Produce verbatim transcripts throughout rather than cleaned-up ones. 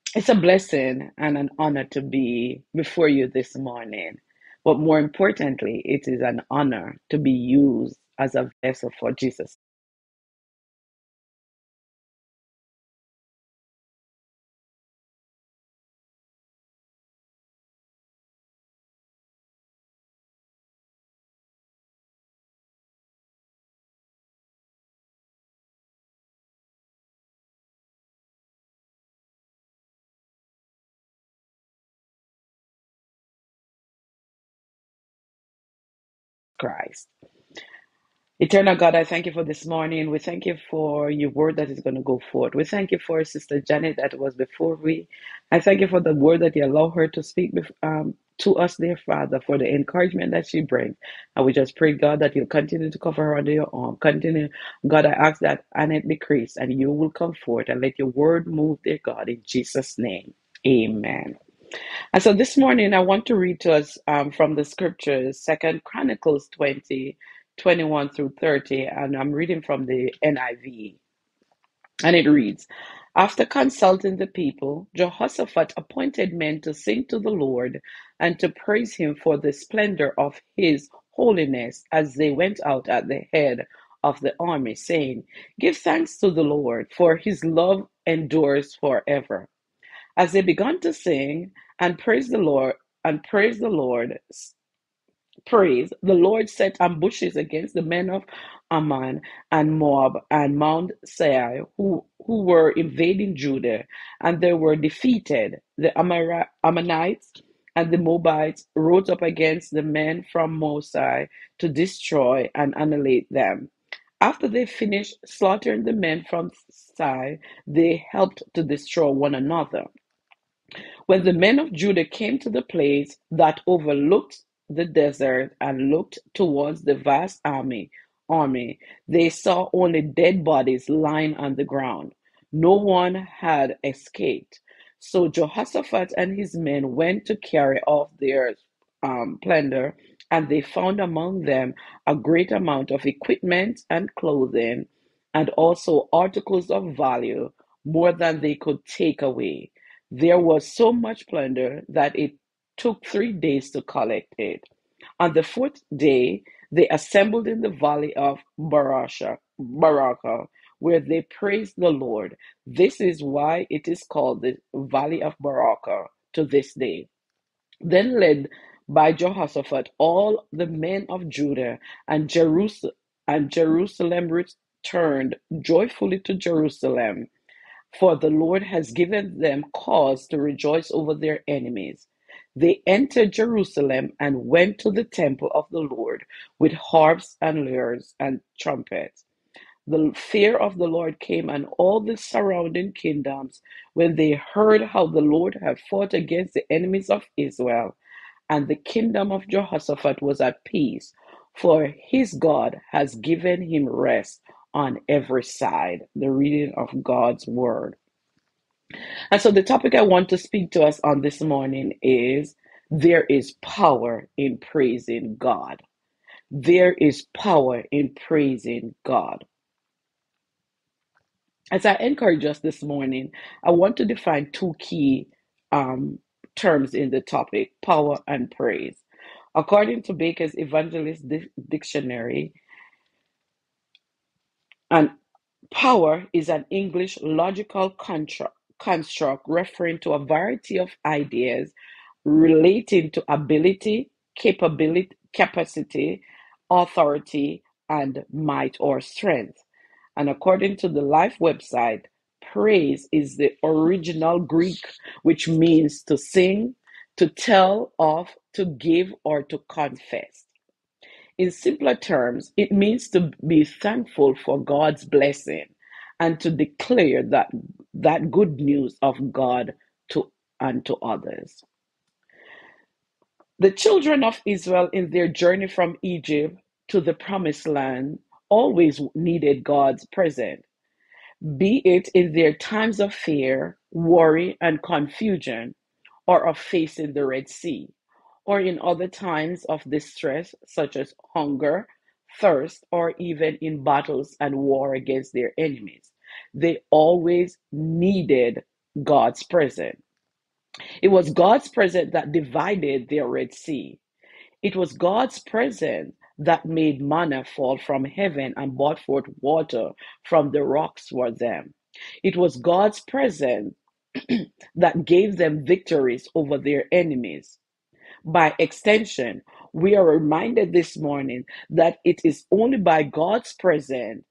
It's a blessing and an honor to be before you this morning. But more importantly, it is an honor to be used as a vessel for Jesus Christ. Eternal God, I thank you for this morning. We thank you for your word that is going to go forth. We thank you for Sister Janet that was before we. I thank you for the word that you allow her to speak bef- um, to us, dear Father, for the encouragement that she brings. And we just pray, God, that you'll continue to cover her under your arm. Continue, God, I ask that Annette decrease and you will come forth and let your word move, dear God, in Jesus' name. Amen. And so this morning I want to read to us um, from the scriptures, Second Chronicles twenty, twenty-one through thirty, and I'm reading from the N I V. And it reads, After consulting the people, Jehoshaphat appointed men to sing to the Lord and to praise him for the splendor of his holiness as they went out at the head of the army, saying, Give thanks to the Lord, for his love endures forever. As they began to sing and praise the Lord and praise the Lord, praise, the Lord set ambushes against the men of Ammon and Moab and Mount Seir who, who were invading Judah, and they were defeated. The Amora- Ammonites and the Moabites rose up against the men from Mosai to destroy and annihilate them. After they finished slaughtering the men from Sai, they helped to destroy one another. When the men of Judah came to the place that overlooked the desert and looked towards the vast army, army, they saw only dead bodies lying on the ground. No one had escaped. So Jehoshaphat and his men went to carry off their um, plunder, and they found among them a great amount of equipment and clothing, and also articles of value, more than they could take away. There was so much plunder that it took three days to collect it. On the fourth day, they assembled in the valley of Barasha, Baraka, where they praised the Lord. This is why it is called the Valley of Baraka to this day. Then led by Jehoshaphat, all the men of Judah and Jerusalem and Jerusalem returned joyfully to Jerusalem, for the Lord has given them cause to rejoice over their enemies. They entered Jerusalem and went to the temple of the Lord with harps and lyres and trumpets. The fear of the Lord came on all the surrounding kingdoms when they heard how the Lord had fought against the enemies of Israel, and the kingdom of Jehoshaphat was at peace, for his God has given him rest on every side. The reading of God's word. And so the topic I want to speak to us on this morning is there is power in praising God. There is power in praising God. As I encourage us this morning, I want to define two key um, terms in the topic power and praise. According to Baker's Evangelist Dic- Dictionary, and power is an English logical contra- construct referring to a variety of ideas relating to ability, capability, capacity, authority, and might or strength. And according to the Life website, praise is the original Greek, which means to sing, to tell of, to give, or to confess. In simpler terms, it means to be thankful for God's blessing and to declare that that good news of God to and to others. The children of Israel in their journey from Egypt to the promised land always needed God's presence, be it in their times of fear, worry, and confusion, or of facing the Red Sea, or in other times of distress, such as hunger, thirst, or even in battles and war against their enemies. They always needed God's presence. It was God's presence that divided the Red Sea. It was God's presence that made manna fall from heaven and brought forth water from the rocks for them. It was God's presence that gave them victories over their enemies. By extension, we are reminded this morning that it is only by God's presence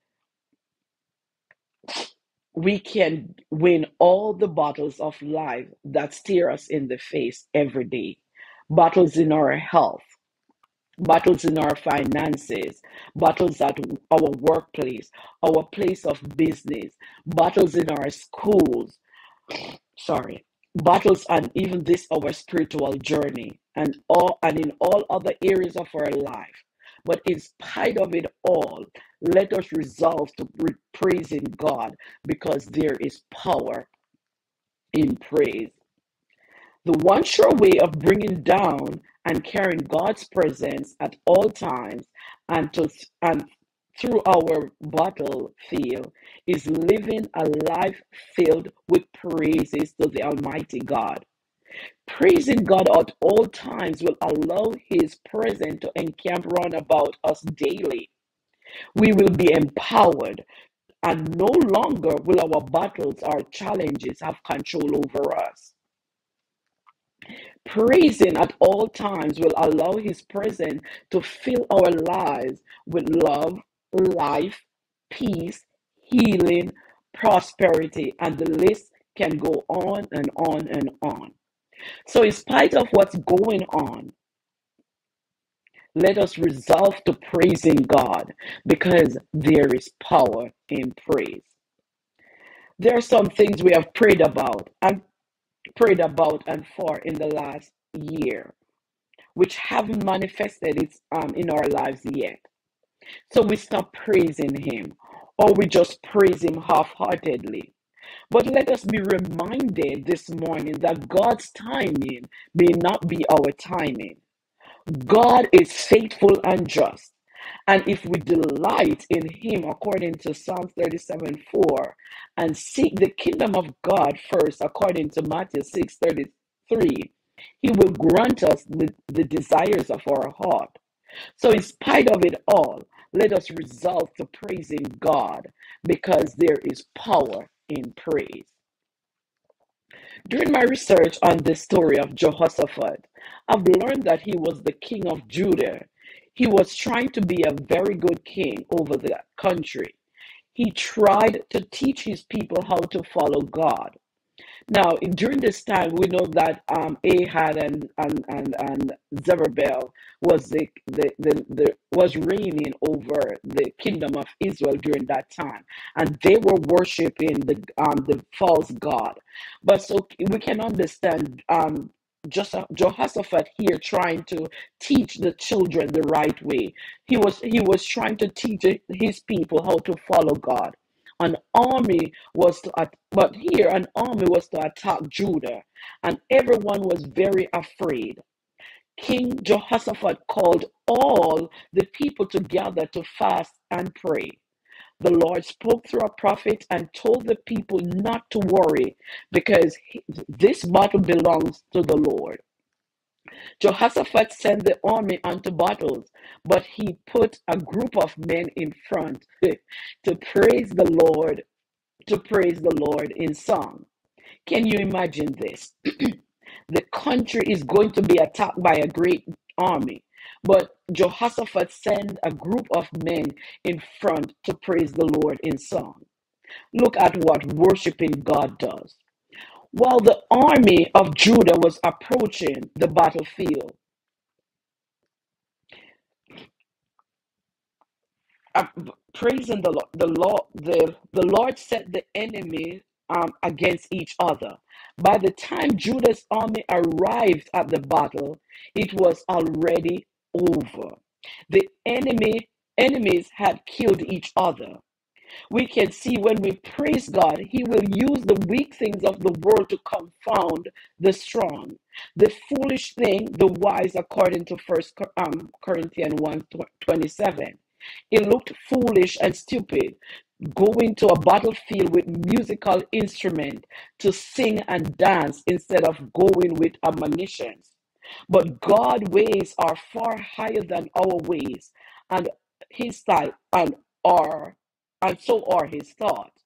we can win all the battles of life that stare us in the face every day. Battles in our health, battles in our finances, battles at our workplace, our place of business, battles in our schools, sorry, battles and even this our spiritual journey and all and in all other areas of our life. But in spite of it all, let us resolve to be praising God because there is power in praise. The one sure way of bringing down and carrying God's presence at all times and to and through our battlefield is living a life filled with praises to the Almighty God. Praising God at all times will allow His presence to encamp round about us daily. We will be empowered, and no longer will our battles or challenges have control over us. Praising at all times will allow His presence to fill our lives with love, life, peace, healing, prosperity, and the list can go on and on and on. So, in spite of what's going on, let us resolve to praising God because there is power in praise. There are some things we have prayed about and prayed about and for in the last year, which haven't manifested its um in our lives yet. So we stop praising Him, or we just praise Him half-heartedly. But let us be reminded this morning that God's timing may not be our timing. God is faithful and just. And if we delight in Him, according to Psalm thirty-seven four, and seek the kingdom of God first, according to Matthew six thirty-three, He will grant us the, the desires of our heart. So, in spite of it all, let us resolve to praising God because there is power in praise. During my research on the story of Jehoshaphat, I've learned that he was the king of Judah. He was trying to be a very good king over the country. He tried to teach his people how to follow God. Now, during this time, we know that um, Ahab and and and, and Zerubbabel was the, the, the, the was reigning over the kingdom of Israel during that time, and they were worshiping the um the false god. But so we can understand um. Just Jehoshaphat here trying to teach the children the right way. He was he was trying to teach his people how to follow God. An army was to, at- but here an army was to attack Judah, and everyone was very afraid. King Jehoshaphat called all the people together to fast and pray. The Lord spoke through a prophet and told the people not to worry because he- this battle belongs to the Lord. Jehoshaphat sent the army onto battles, but he put a group of men in front to praise the Lord, to praise the Lord in song. Can you imagine this? The country is going to be attacked by a great army, but Jehoshaphat sent a group of men in front to praise the Lord in song. Look at what worshiping God does. While the army of Judah was approaching the battlefield, uh, praising the Lord, the Lord, the, the Lord set the enemy um, against each other. By the time Judah's army arrived at the battle, it was already over. The enemy enemies had killed each other. We can see when we praise God, He will use the weak things of the world to confound the strong. The foolish thing, the wise, according to First um, Corinthians one twenty-seven. It looked foolish and stupid, going to a battlefield with musical instrument to sing and dance instead of going with ammunition. But God's ways are far higher than our ways, and his sight and are and so are his thoughts.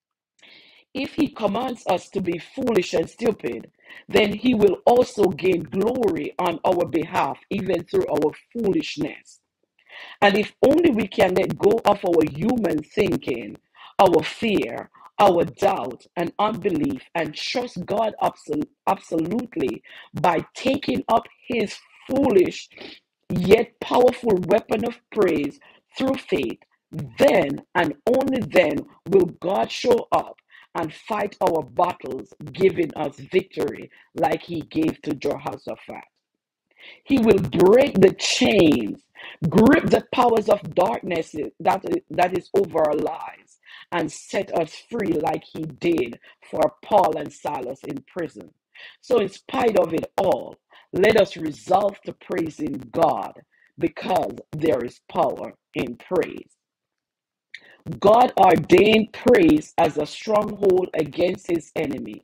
If he commands us to be foolish and stupid, then he will also gain glory on our behalf, even through our foolishness. And if only we can let go of our human thinking, our fear, our doubt, and unbelief, and trust God absol- absolutely by taking up his foolish yet powerful weapon of praise through faith, then and only then will God show up and fight our battles, giving us victory like he gave to Jehoshaphat. He will break the chains, grip the powers of darkness that, that is over our lives, and set us free like he did for Paul and Silas in prison. So, in spite of it all, let us resolve to praise in God because there is power in praise. God ordained praise as a stronghold against his enemy,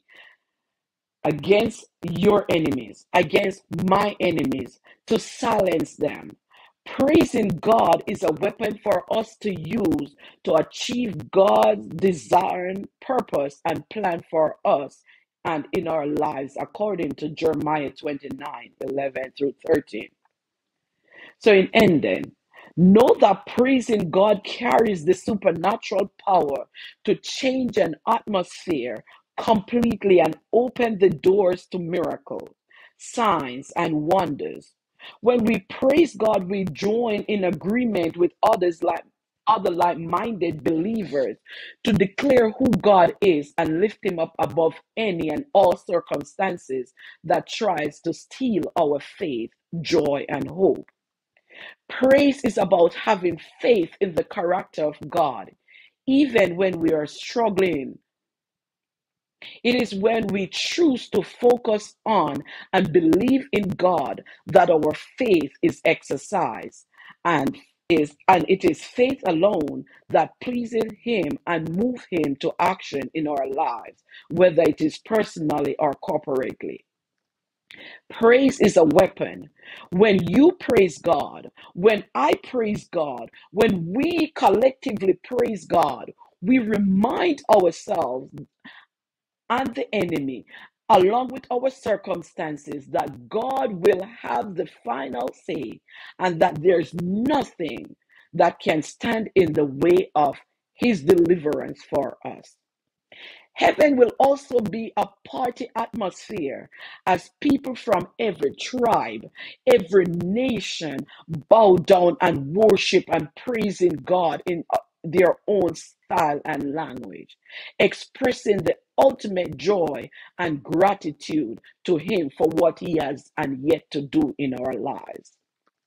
against your enemies, against my enemies, to silence them. Praising God is a weapon for us to use to achieve God's desired purpose and plan for us and in our lives, according to Jeremiah twenty-nine eleven through thirteen. So, in ending, know that praising God carries the supernatural power to change an atmosphere completely and open the doors to miracles, signs, and wonders. When we praise God, we join in agreement with others like other like-minded believers to declare who God is and lift him up above any and all circumstances that tries to steal our faith, joy, and hope. Praise is about having faith in the character of God, even when we are struggling. It is when we choose to focus on and believe in God that our faith is exercised, and is and it is faith alone that pleases him and moves him to action in our lives, whether it is personally or corporately. Praise is a weapon. When you praise God, when I praise God, when we collectively praise God, we remind ourselves and the enemy, along with our circumstances, that God will have the final say and that there's nothing that can stand in the way of his deliverance for us. Heaven will also be a party atmosphere as people from every tribe, every nation bow down and worship and praise in God in uh, their own style and language, expressing the ultimate joy and gratitude to Him for what He has and yet to do in our lives.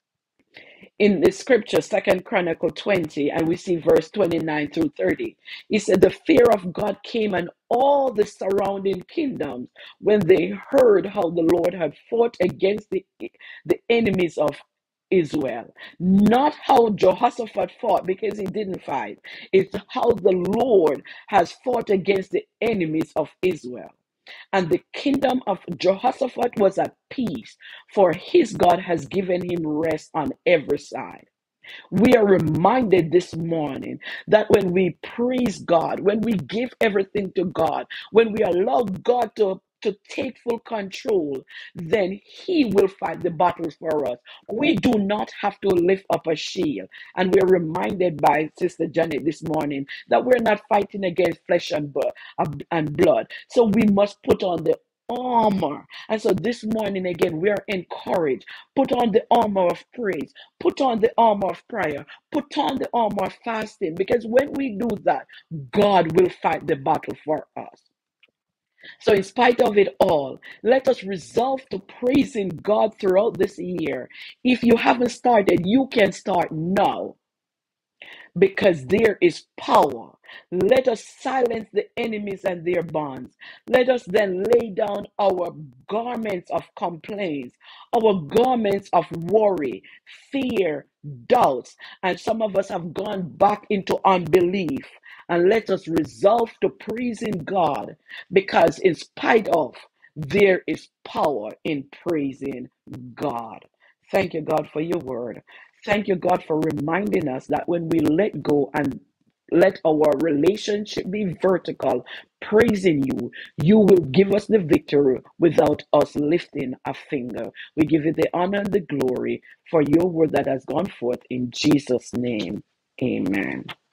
In the scripture, Second Chronicle twenty, and we see verse twenty-nine through thirty. He said, the fear of God came on all the surrounding kingdoms when they heard how the Lord had fought against the, the enemies of Israel. Not how Jehoshaphat fought, because he didn't fight. It's how the Lord has fought against the enemies of Israel. And the kingdom of Jehoshaphat was at peace, for his God has given him rest on every side. We are reminded this morning that when we praise God, when we give everything to God, when we allow God to to take full control, then He will fight the battles for us. We do not have to lift up a shield. And we're reminded by Sister Janet this morning that we're not fighting against flesh and bu- and blood. So we must put on the armor. And so this morning again, we are encouraged. Put on the armor of praise. Put on the armor of prayer. Put on the armor of fasting. Because when we do that, God will fight the battle for us. So, in spite of it all, let us resolve to praising God throughout this year. If you haven't started, you can start now. because there is power. Let us silence the enemies and their bonds. Let us then lay down our garments of complaints, our garments of worry, fear, doubts. And some of us have gone back into unbelief. And let us resolve to praising God, because in spite of, there is power in praising God. Thank you, God, for your word. Thank you, God, for reminding us that when we let go and let our relationship be vertical, praising you, you will give us the victory without us lifting a finger. We give you the honor and the glory for your word that has gone forth in Jesus' name. Amen.